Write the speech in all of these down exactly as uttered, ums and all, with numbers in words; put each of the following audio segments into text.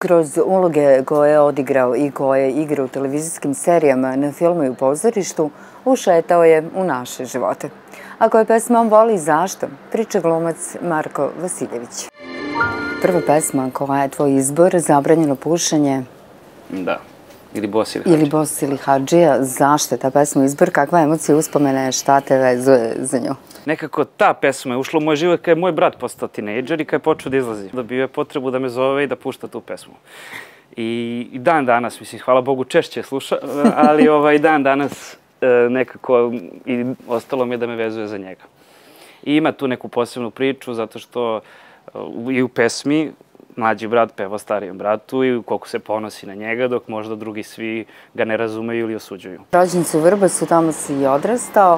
Kroz uloge koje je odigrao i koje igra u televizijskim serijama, na filmu i u pozorištu, ušetao je u naše živote. A koje pesma on voli i zašto, priča glumac Marko Vasiljević. Prva pesma koja je tvoj izbor, Zabranjeno pušenje. Da, ili Bos ili Hadžija. Ili Bos ili Hadžija. Zašto je ta pesma izbor? Kakva emocija, uspomene, šta te vezuje za nju? Nekako ta pesma je ušla u moj život kada je moj brat postao tinejdžer i kada je počeo da izlazi. Dobio je potrebu da me zove i da pušta tu pesmu. I dan danas, mislim, hvala Bogu, češće sluša, ali ovaj dan danas nekako i ostalo mi je da me vezuje za njega. I ima tu neku posebnu priču, zato što i u pesmi mlađi brat peva starijem bratu i koliko se ponosi na njega, dok možda drugi svi ga ne razumeju ili osuđuju. Rođen si u Vrbasu, tamo si i odrastao,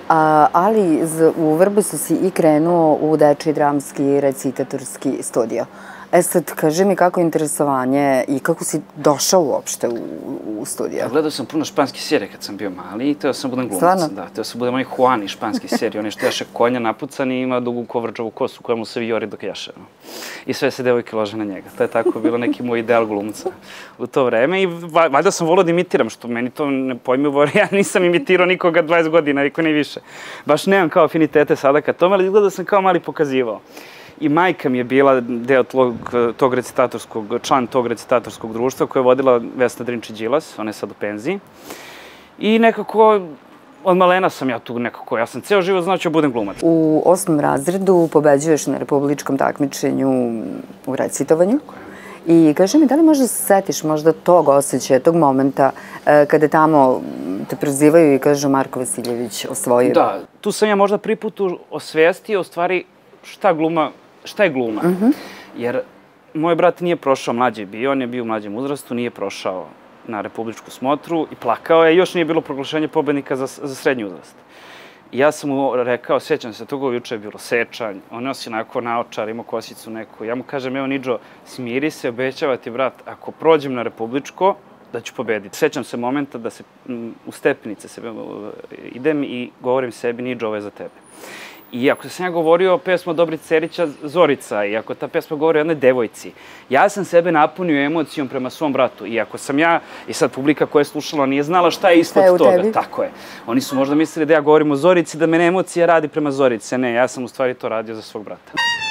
ali u Vrbasu si i krenuo u dečiji dramski recitatorski studio. E sad, kaži mi kako je interesovanje i kako si došao uopšte u studio? Gledao sam puno španskih serija kad sam bio mali i teo sam budem glumac. Stvarno? Da, teo sam budem onaj Juan iz španskih serija, onaj što jaše konja napucan i ima dugu kovrđavu kosu koja mu se vijori dok jaše. I sve se devojke lože na njega. To je tako bilo neki moj ideal glumca u to vreme i valjda sam volao da imitiram, što meni to ne pojmljivo, ja nisam imitirao nikoga dvadeset godina, niko ne više. Baš nemam kao afinitete sada ka tome, ali izgleda sam kao mali pokazivao. I majka mi je bila deo tog recitatorskog, član tog recitatorskog društva koje je vodila Vesna Drinčić-Đilas, ona je sad u penziji. I nekako, od malena sam ja tu nekako, ja sam ceo život znao ću budem glumac. U osmom razredu pobeđuješ na republičkom takmičenju u recitovanju. I kaži mi, da li možda se setiš možda tog osjećaja, tog momenta kada tamo te prozivaju i kažu Marko Vasiljević osvojio? Da, tu sam ja možda prvi put osvestio u stvari šta gluma, šta je gluma. Jer moj brat nije prošao, mlađi je bio, on je bio u mlađem uzrastu, nije prošao na republičku smotru i plakao je, još nije bilo proglašenje pobednika za srednji uzrast. I ja sam mu rekao, sjećam se, toga juče je bilo sečanj, on nosi onako naočar, imao kosicu neku. Ja mu kažem, evo Niđo, smiri se, obećava ti brat, ako prođem na republičko, da ću pobediti. Sjećam se momenta da se u stepenice idem i govorim sebi, Niđo, ovo je za tebe. I ako sam ja govorio o pesmu Dobrice Cerića Zorica i ako ta pesma govori o jednoj devojci, ja sam sebe napunio emocijom prema svom bratu. I ako sam ja, i sad publika koja je slušala nije znala šta je ispod toga. Tako je. Oni su možda mislili da ja govorim o Zorici, da mene emocija radi prema Zorice. Ne, ja sam u stvari to radio za svog brata.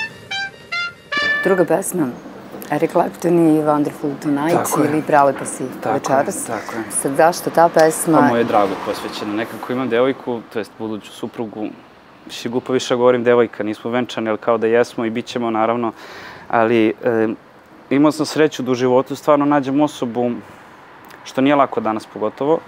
Druga pesma, Eric Clapton i Wonderful Tonight ili Prelepa si večeras. Tako je. Sad zašto ta pesma? Pa moje drago posvećena. Nekako imam devojku, to jest buduću suprugu. Više glupo više govorim devojka, nismo venčani, ali kao da jesmo i bit ćemo naravno. Ali imao sam sreću da u životu stvarno nađem osobu, što nije lako danas pogotovo.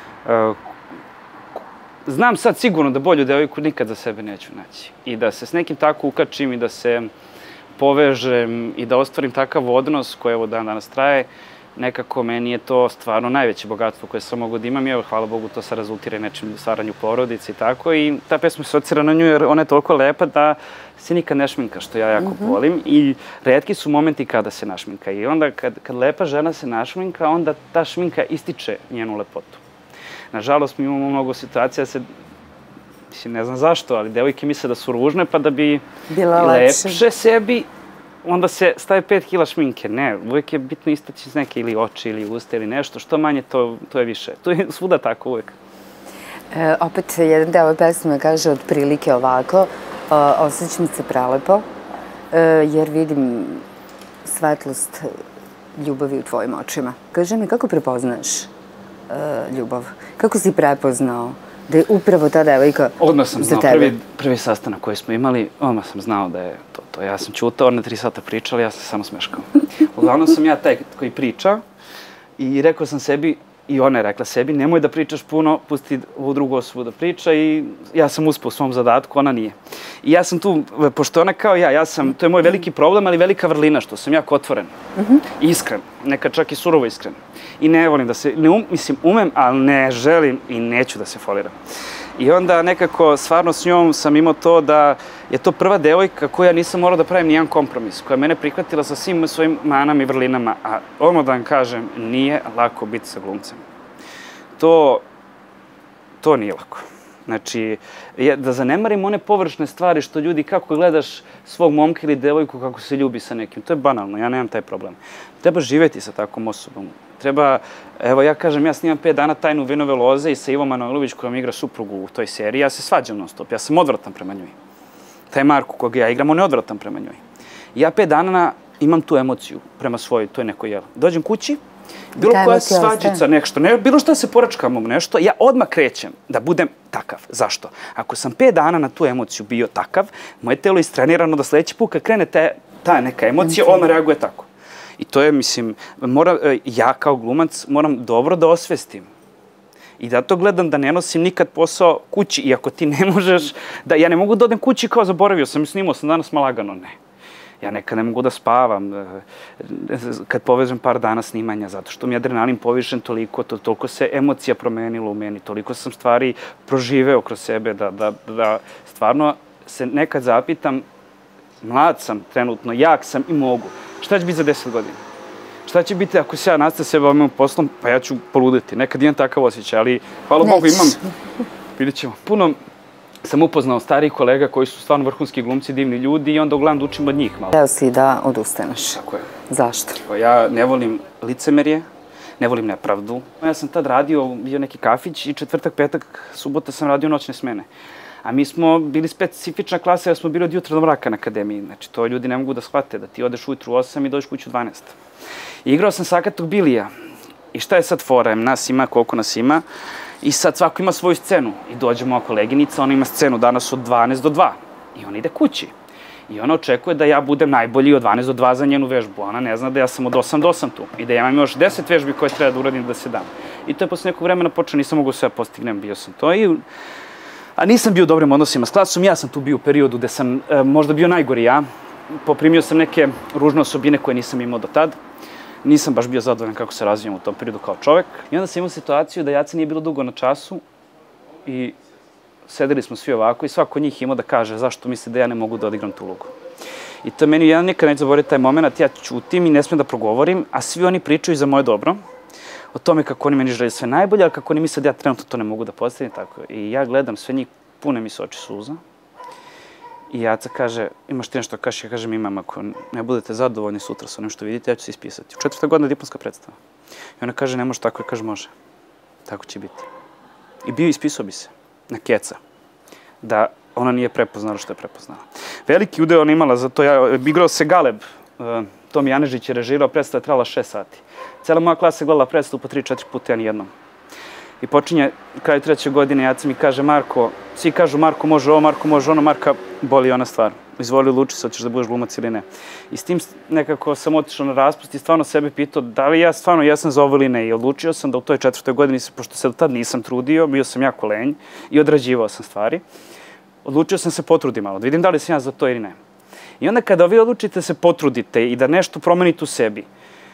Znam sad sigurno da bolju devojku nikad za sebe neću naći. I da se s nekim tako ukačim i da se povežem i da ostvarim takav odnos koji evo dan danas traje, nekako meni je to stvarno najveće bogatstvo koje sam mogu da imam i evo, hvala Bogu, to se rezultira i nečim stvaranju porodice i tako i ta pesma se asocira na nju jer ona je toliko lepa da se nikad ne šminka, što ja jako volim i retki su momenti kada se našminka i onda kad lepa žena se našminka, onda ta šminka ističe njenu lepotu. Nažalost, mi imamo mnogo situacija da se, mislim, ne znam zašto, ali devojke misle da su ružne pa da bi lepše sebi onda se staje pet kila šminke. Ne, uvijek je bitno istaći iz neke ili oči ili usta ili nešto. Što manje, to je više. To je svuda tako uvijek. Opet, jedan deo ove pesme kaže otprilike ovako. Osjećam se prelepo, jer vidim svetlost ljubavi u tvojim očima. Kaži mi, kako prepoznaješ ljubav? Kako si prepoznao da je upravo ta devojka za tebe? Odmah sam znao, prvi sastanak koji smo imali, odmah sam znao da je to to. Ja sam čutao, one tri sata pričali, ja sam samo smeškao. Uglavnom sam ja taj koji priča i rekao sam sebi, i ona je rekla sebi, nemoj da pričaš puno, pusti ovu drugu osobu da priča i ja sam uspao u svom zadatku, ona nije. I ja sam tu, pošto ona kao ja, ja sam, to je moj veliki problem, ali velika vrlina, što sam jako otvoren, iskren, nekad čak i surovo iskren. I ne volim da se, mislim, umem, ali ne želim i neću da se foliram. I onda nekako, stvarno s njom sam imao to da je to prva devojka koja nisam morao da pravim nijedan kompromis, koja je mene prihvatila sa svim svojim manama i vrlinama, a odmah da vam kažem, nije lako biti sa glumcem. To, to nije lako. Znači, da zanemarimo one površne stvari što ljudi, kako gledaš svog momka ili devojku kako se ljubi sa nekim. To je banalno, ja nemam taj problem. Treba živeti sa takvom osobom. Treba, evo ja kažem, ja snimam pet dana Tajnu vinove loze i sa Ivom Manojlović kojom igra suprugu u toj seriji, ja se svađam non stop, ja sam odvratan prema njoj. Taj Marko koga ja igram, on je odvratan prema njoj. Ja pet dana imam tu emociju prema svojoj, to je neko jel. Dođem kući, bilo koja svađica, nešto, ne, bilo šta se poračkamo nešto, ja odmah krećem da budem takav. Zašto? Ako sam pet dana na tu emociju bio takav, moje telo je istrenirano da sledeći put kad krene te, ta neka emocija, odmah reaguje tako. I to je, mislim, mora, ja kao glumac moram dobro da osvestim. I da to gledam da ne nosim nikad posao kući, iako ti ne možeš, da ja ne mogu da odem kući kao zaboravio sam i snimao sam danas malagano, ne. Ja nekad ne mogu da spavam kad povežem par dana snimanja, zato što mi je adrenalin povišen toliko, to, toliko se emocija promenila u meni, toliko sam stvari proživeo kroz sebe, da, da, da stvarno se nekad zapitam, mlad sam trenutno, jak sam i mogu. Šta će biti za deset godina? Šta će biti ako se ja nastavim sebe ovim poslom, pa ja ću poluditi. Nekad imam takav osjećaj, ali hvala Bogu imam, vidjet ćemo, puno sam upoznao starih kolega koji su stvarno vrhunski glumci, divni ljudi i onda uglavnom da učim od njih malo. Hteo si da odustaneš. Tako je. Zašto? Ja ne volim licemerje, ne volim nepravdu. Ja sam tad radio, bio neki kafić i četvrtak, petak, subota sam radio noćne smene. A mi smo bili specifična klasa jer smo bili od jutra do mraka na akademiji. Znači, to ljudi ne mogu da shvate, da ti odeš ujutru u osam i dođeš kuću u dvanaest. I igrao sam Sakatog Bilija. I šta je sad fora? Nas ima koliko nas ima. I sad svako ima svoju scenu. I dođe moja koleginica, ona ima scenu danas od dvanaest do dva. I ona ide kući. I ona očekuje da ja budem najbolji od dvanaest do dva za njenu vežbu. Ona ne zna da ja sam od osam do osam tu. I da ja imam još deset vežbi koje treba da uradim da se dam. I to je posle nekog vremena počeo, nisam mogu sve postignem, bio sam to. I a nisam bio u dobrim odnosima s klasom, ja sam tu bio u periodu gde sam e, možda bio najgori ja. Poprimio sam neke ružne osobine koje nisam imao do tad. Nisam baš bio zadovoljan kako se razvijam u tom periodu kao čovek. I onda sam imao situaciju da Jace nije bilo dugo na času i sedeli smo svi ovako i svako od njih imao da kaže zašto misle da ja ne mogu da odigram tu ulogu. I to meni, ja nikad neću zaboraviti taj moment, ja ćutim i ne smijem da progovorim, a svi oni pričaju za moje dobro. O tome kako oni meni žele sve najbolje, ali kako oni misle da ja trenutno to ne mogu da postavim, tako. I ja gledam sve njih, pune mi se oči suza. I Jaca kaže, imaš ti nešto kaži? Ja kažem, imam, ako ne budete zadovoljni sutra sa onim što vidite, ja ću se ispisati. U četvrta godina diplomska predstava. I ona kaže, ne može tako, ja kažem, može. Tako će biti. I bio ispisao bi se na keca. Da ona nije prepoznala što je prepoznala. Veliki udeo ona imala, zato ja igrao se Galeb. Tomi Janežić je režirao, predstava je trajala šest sati. Cela moja klasa je gledala predstavu po tri četiri puta, ja nijednom. I počinje, kraju treće godine, Jaca mi kaže, Marko, svi kažu, Marko može ovo, Marko može ono, Marka boli ona stvar. Izvoli, odluči se, hoćeš da budeš glumac ili ne. I s tim nekako sam otišao na raspust i stvarno sebe pitao da li ja stvarno jesam za ovo ili ne. I odlučio sam da u toj četvrtoj godini, pošto se do tad nisam trudio, bio sam jako lenj i odrađivao sam stvari, odlučio sam se potruditi malo, da vidim da li sam ja za to ili ne. I onda kada vi odlučite da se potrudite i da nešto promenite u sebi,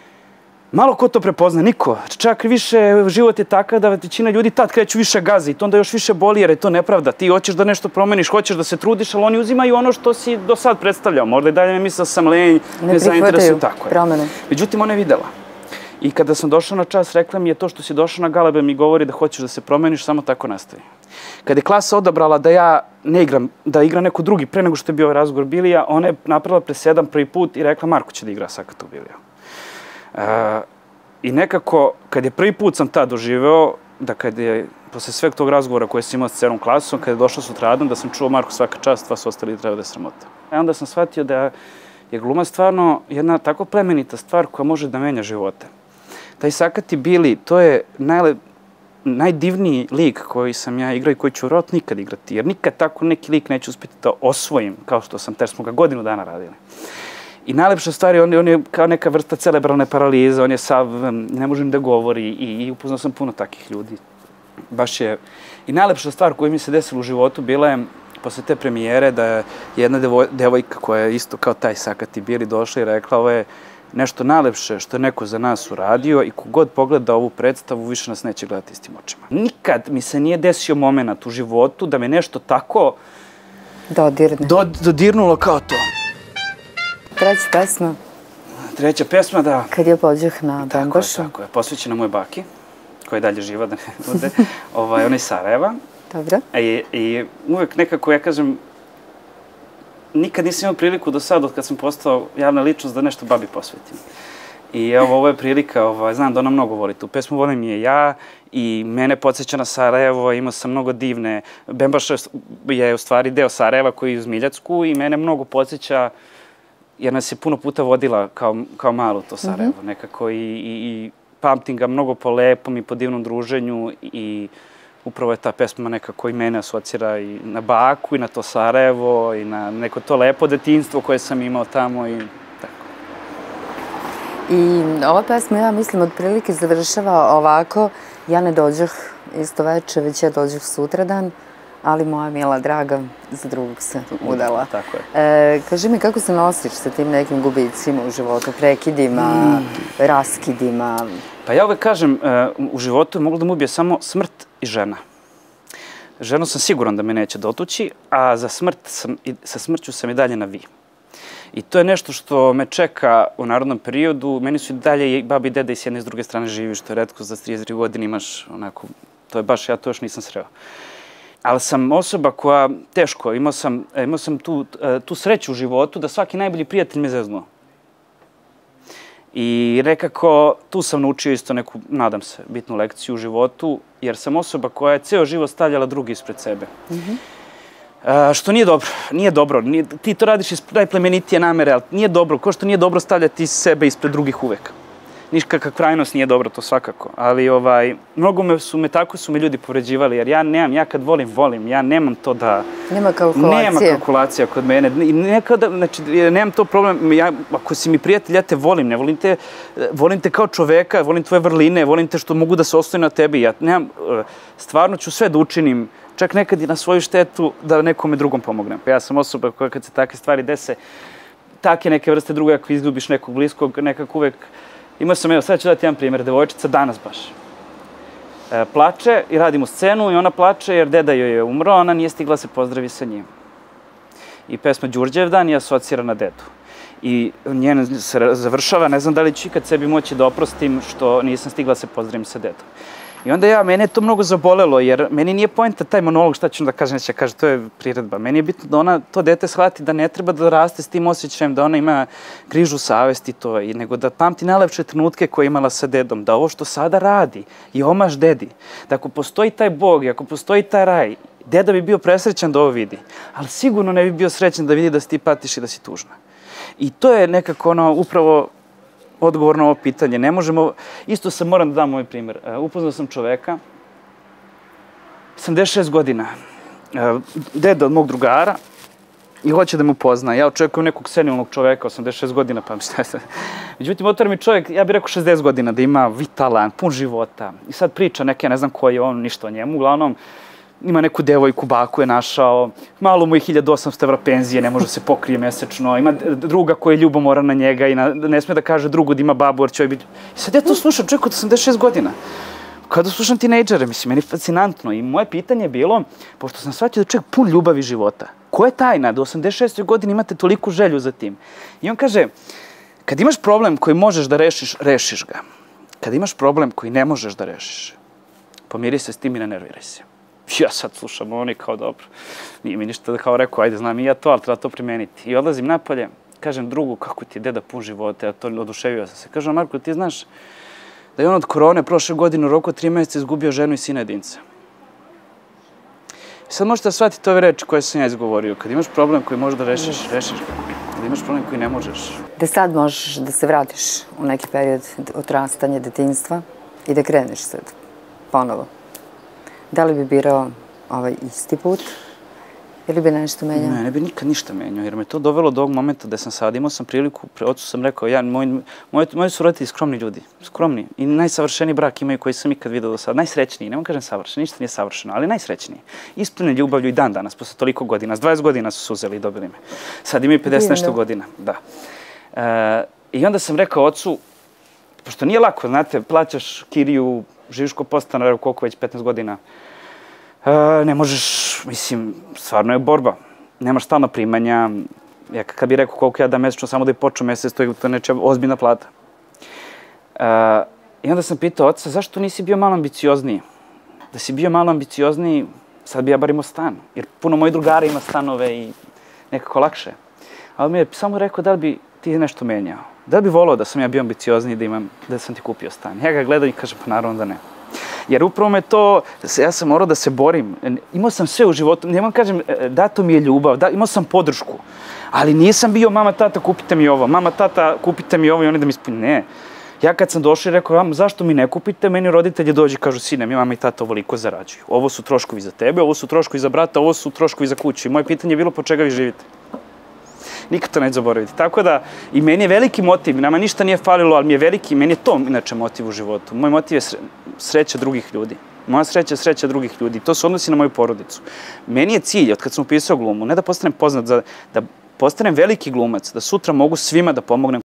malo ko to prepozna, niko. Čak više život je takav da većina ljudi tad kreću više gazi i to onda još više boli jer je to nepravda. Ti hoćeš da nešto promeniš, hoćeš da se trudiš, ali oni uzimaju ono što si do sad predstavljao. Možda i dalje me misle da sam lenj, ne zainteresuju, tako je. Međutim, ona je videla. I kada sam došao na čas, rekla mi je to što si došao na Galebe mi govori da hoćeš da se promeniš, samo tako nastavi. Kada je klasa odabrala da ja ne igram, da igra neko drugi pre nego što je bio ovaj razgovor Bilija, ona je napravila presedan prvi put i rekla Marko će da igra Sakatog Bilija. Uh, I nekako, kad je prvi put sam tad doživeo, da kad je, posle sveg tog razgovora koje sam imao s celom klasom, kad je došao sutradan, da sam čuo Marko svaka čast, vas ostali treba da je sramota. I onda sam shvatio da je gluma stvarno jedna tako plemenita stvar koja može da menja živote. Taj Sakati Bili, to je najle, najdivniji lik koji sam ja igrao i koji ću vjerojatno nikad igrati, jer nikad tako neki lik neću uspjeti da osvojim, kao što sam, ter smo ga godinu dana radili. I najlepša stvar je, on, on je kao neka vrsta cerebralne paralize, on je sav, ne može ni da govori i, i upoznao sam puno takih ljudi. Baš je, i najlepša stvar koja mi se desila u životu bila je, posle te premijere, da je jedna devoj, devojka koja je isto kao taj Sakati Bili došla i rekla, ovo je nešto najlepše što je neko za nas uradio i kogod pogleda ovu predstavu, više nas neće gledati istim očima. Nikad mi se nije desio moment u životu da me nešto tako dodirne. Do, dodirnulo kao to. Treća pesma. Treća pesma, da. Kad je pođeh na Bombošu. Tako je, tako je. Posvećena mojoj baki, koja je dalje živa, da ne bude. Ovaj, ona iz Sarajeva. Dobro. I, I uvek nekako, ja kažem, nikad nisam imao priliku do sada, od kad sam postao javna ličnost, da nešto babi posvetim. I evo, ovo je prilika, ovaj, znam da ona mnogo voli tu pesmu, volim je ja i mene podsjeća na Sarajevo, imao sam mnogo divne, Bembaša je u stvari deo Sarajeva koji je uz Miljacku i mene mnogo podsjeća, jer nas je puno puta vodila kao, kao malo to Sarajevo, mm-hmm. nekako i, i, i pamtim ga mnogo po lepom i po divnom druženju i upravo je ta pesma nekako i mene asocira i na baku i na to Sarajevo i na neko to lepo detinjstvo koje sam imao tamo i tako. I ova pesma, ja mislim, otprilike završava ovako: ja ne dođoh isto veče, već ja dođoh sutradan, ali moja mila draga za drugog se udala. Tako je. E, kaži mi, kako se nosiš sa tim nekim gubicima u životu, prekidima, mm. raskidima? Pa ja uvek kažem, u životu je moglo da mu ubije samo smrt i žena. Ženu sam siguran da me neće dotući, a za smrt sam, sa smrću sam i dalje na vi. I to je nešto što me čeka u narodnom periodu. Meni su i dalje i baba i deda i s jedne i s druge strane živi, što je retko za trideset tri godine imaš onako, to je baš, ja to još nisam sreo. Ali sam osoba koja, teško, imao sam, imao sam tu, tu sreću u životu da svaki najbolji prijatelj me zeznuo. I nekako tu sam naučio isto neku, nadam se, bitnu lekciju u životu, jer sam osoba koja je ceo život stavljala drugi ispred sebe. Mm-hmm. Uh, što nije dobro, nije dobro. Nije, ti to radiš iz najplemenitije namere, ali nije dobro. Ko što nije dobro stavljati sebe ispred drugih uvek. Niškakva krajnost nije dobro, to svakako. Ali ovaj, mnogo me su me, tako su me ljudi povređivali, jer ja nemam, ja kad volim, volim. Ja nemam to da... Nema kalkulacije. Nema kalkulacija kod mene. Nekada, znači, nemam to problem. Ja, ako si mi prijatelj, ja te volim. Ne volim te, volim te kao čoveka, volim tvoje vrline, volim te što mogu da se ostavim na tebi. Ja nemam, stvarno ću sve da učinim, čak nekad i na svoju štetu, da nekome drugom pomognem. Ja sam osoba koja kad se takve stvari dese, take neke vrste druge, ako izgubiš nekog bliskog, nekako uvek... Imao sam, evo, sad ću dati jedan primjer, devojčica danas baš. E, plače i radimo scenu i ona plače jer deda joj je umro, ona nije stigla se pozdravi sa njim. I pesma Đurđevdan je asocira na dedu. I njen se završava, ne znam da li ću ikad sebi moći da oprostim što nisam stigla se pozdravim sa dedom. I onda ja, mene je to mnogo zabolelo, jer meni nije poenta taj monolog, šta ću da kažem, neće kaže, to je priredba. Meni je bitno da ona, to dete shvati da ne treba da raste s tim osjećajem, da ona ima grižu savesti to, i nego da pamti najlepše trenutke koje je imala sa dedom, da ovo što sada radi je omaž dedi. Da ako postoji taj Bog i ako postoji taj raj, deda bi bio presrećan da ovo vidi, ali sigurno ne bi bio srećan da vidi da si ti patiš i da si tužna. I to je nekako ono, upravo odgovor na ovo pitanje. Ne možemo... Isto sam, moram da dam moj primjer. Upoznao sam čoveka, sedamdeset šest godina, deda od mog drugara, i hoće da me upozna. Ja očekujem nekog senijalnog čoveka, osamdeset šest godina, pa šta je. Međutim, otvara mi čovjek, ja bih rekao šezdeset godina, da ima vitalan, pun života. I sad priča neke, ne znam koji je on, ništa o njemu. Uglavnom, ima neku devojku, baku je našao, malo mu je hiljadu osamsto evra penzije, ne može se pokrije mesečno, ima druga koja je ljubomoran na njega i na, ne sme da kaže drugu da ima babu, jer će joj biti... I sad ja to slušam, čovjek od osamdeset šest godina. Kada slušam tinejdžere, mislim, meni je fascinantno. I moje pitanje je bilo, pošto sam shvatio da čovjek pun ljubavi života, ko je tajna da u osamdeset šestoj godini imate toliku želju za tim? I on kaže, kad imaš problem koji možeš da rešiš, rešiš ga. Kad imaš problem koji ne možeš da rešiš, pomiri se s tim i ne nerviraj se. Ja sad slušam oni kao dobro. Nije mi ništa da kao rekao, ajde, znam i ja to, ali treba to primeniti. I odlazim napolje, kažem drugu, kako ti je deda pun života, ja to oduševio sam se. Kažem, Marko, ti znaš da je on od korone prošle godine u roku tri mjeseca izgubio ženu i sina jedinca. I sad možete da shvatite ove reči koje sam ja izgovorio. Kad imaš problem koji možeš da rešiš, rešiš ga. Kad imaš problem koji ne možeš. Da sad možeš da se vratiš u neki period odrastanja, detinjstva i da kreneš sad ponovo. Da li bi birao ovaj isti put ili bi nešto menjao? Ne, ne bi nikad ništa menjao, jer me to dovelo do ovog momenta da sam sad, imao sam priliku, pre ocu sam rekao, ja, moj, moji, moji su roditelji skromni ljudi, skromni i najsavršeniji brak imaju koji sam ikad vidio do sada, najsrećniji, ne vam kažem savršen, ništa nije savršeno, ali najsrećniji. Ispunjeni ljubavlju i dan danas, posle toliko godina, s dvadeset godina su se uzeli i dobili me. Sad imaju pedeset nešto godina, da. E, I onda sam rekao ocu, pošto nije lako, znate, plaćaš kiriju, živiš ko podstanar, koliko već petnaest godina, e, ne možeš, mislim, stvarno je borba. Nemaš stalna primanja. Ja kad bih rekao koliko ja da mesečno, samo da je počeo mesec, to je nečija ozbiljna plata. E, I onda sam pitao oca, zašto nisi bio malo ambiciozniji? Da si bio malo ambiciozniji, sad bi ja bar imao stan, jer puno mojih drugara ima stanove i nekako lakše. Ali mi je samo rekao da li bi ti nešto menjao. Da li bi volao da sam ja bio ambiciozniji da imam, da sam ti kupio stan. Ja ga gledam i kažem, pa naravno da ne. Jer upravo me to, ja sam morao da se borim. Imao sam sve u životu, ne vam kažem, dato mi je ljubav, da, imao sam podršku. Ali nisam bio, mama, tata, kupite mi ovo, mama, tata, kupite mi ovo i oni da mi ispuni. Ne. Ja kad sam došao i rekao, zašto mi ne kupite, meni roditelji dođu i kažu, sine, mi mama i tata ovoliko zarađuju. Ovo su troškovi za tebe, ovo su troškovi za brata, ovo su troškovi za kuću. I moje pitanje je bilo, po čega vi živite? Nikad to neću zaboraviti. Tako da, i meni je veliki motiv, nama ništa nije falilo, ali mi je veliki, meni je to inače motiv u životu. Moj motiv je sreća drugih ljudi. Moja sreća je sreća drugih ljudi. To se odnosi na moju porodicu. Meni je cilj, od kad sam upisao glumu, ne da postanem poznat, da postanem veliki glumac, da sutra mogu svima da pomognem